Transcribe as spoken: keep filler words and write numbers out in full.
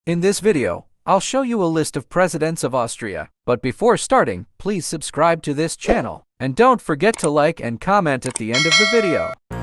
In this video, I'll show you a list of presidents of Austria. But before starting, please subscribe to this channel. And don't forget to like and comment at the end of the video.